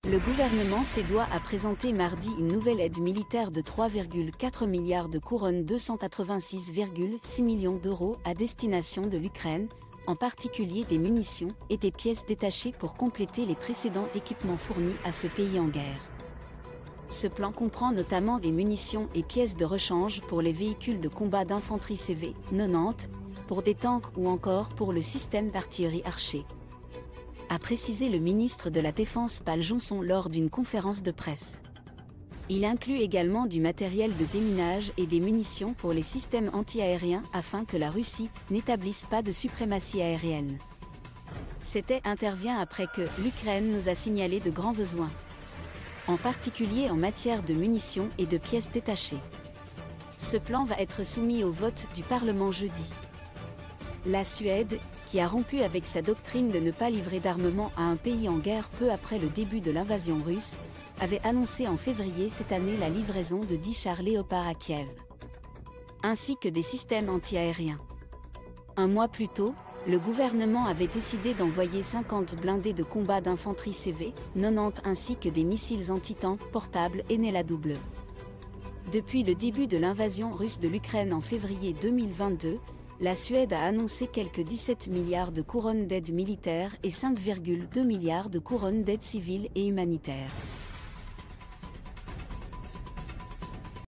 Le gouvernement suédois a présenté mardi une nouvelle aide militaire de 3,4 milliards de couronnes, 286,6 millions d'euros à destination de l'Ukraine, en particulier des munitions et des pièces détachées pour compléter les précédents équipements fournis à ce pays en guerre. Ce plan comprend notamment des munitions et pièces de rechange pour les véhicules de combat d'infanterie CV-90, pour des tanks ou encore pour le système d'artillerie Archer, a précisé le ministre de la Défense Pål Jonson lors d'une conférence de presse. Il inclut également du matériel de déminage et des munitions pour les systèmes anti-aériens afin que la Russie n'établisse pas de suprématie aérienne. Cet intervient après que l'Ukraine nous a signalé de grands besoins, en particulier en matière de munitions et de pièces détachées. Ce plan va être soumis au vote du Parlement jeudi. La Suède, qui a rompu avec sa doctrine de ne pas livrer d'armement à un pays en guerre peu après le début de l'invasion russe, avait annoncé en février cette année la livraison de 10 chars Léopard à Kiev, ainsi que des systèmes anti-aériens. Un mois plus tôt, le gouvernement avait décidé d'envoyer 50 blindés de combat d'infanterie CV-90 ainsi que des missiles anti-tanks portables NLAW. Depuis le début de l'invasion russe de l'Ukraine en février 2022, la Suède a annoncé quelques 17 milliards de couronnes d'aide militaire et 5,2 milliards de couronnes d'aide civile et humanitaire.